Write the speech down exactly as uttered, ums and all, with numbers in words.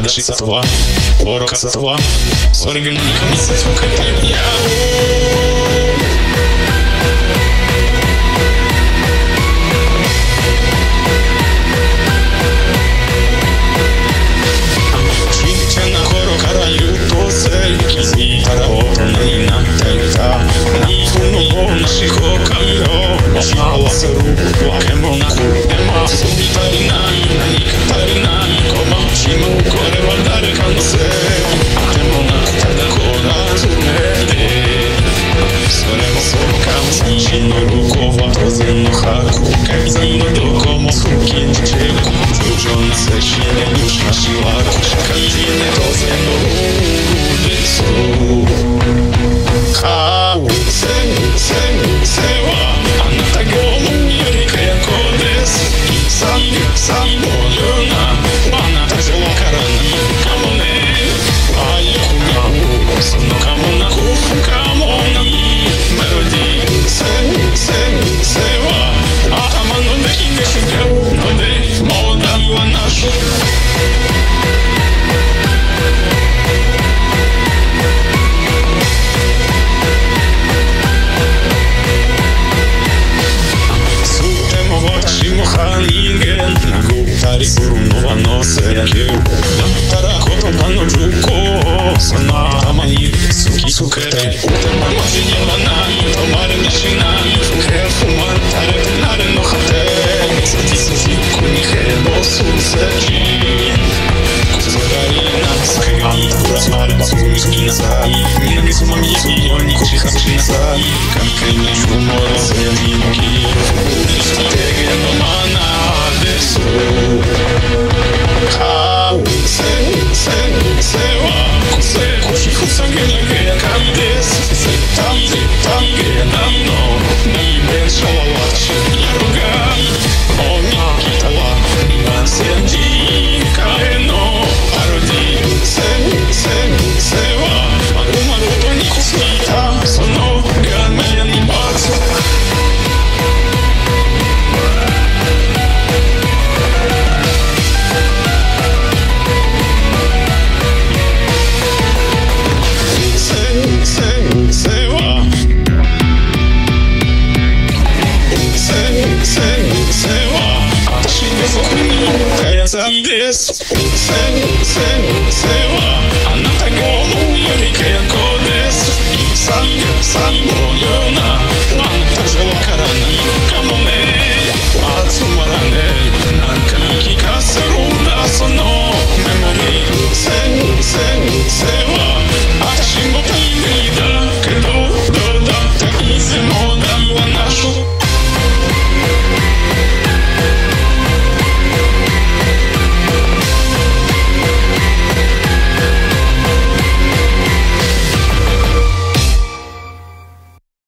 正しさとは愚かさとはそれが何か見せつけてやろうするのはのせやけだったら言葉の流行その頭に突きつけてお手間マジにはない止まれにしない不平不満垂れてなれの果て筋筋にへの数世紀崩れいなつけがいいプラスあればすぐにつきなさいみなぎつまみすぎように腰隠しなさい関係に不毛のせいにも消える不利した提言のマナーです顔せせせは個性腰ふさげなげやかんです絶対絶対芸能のイベントは私やろがおに来たわ今戦時替えのパロディせせせはまるまるとにこすぎたその画面にバツです。せせせはあなたが思うより健康です。さんさんのようなあなたじゃわからないかもね。集まらねえなんかに聞かせるんだその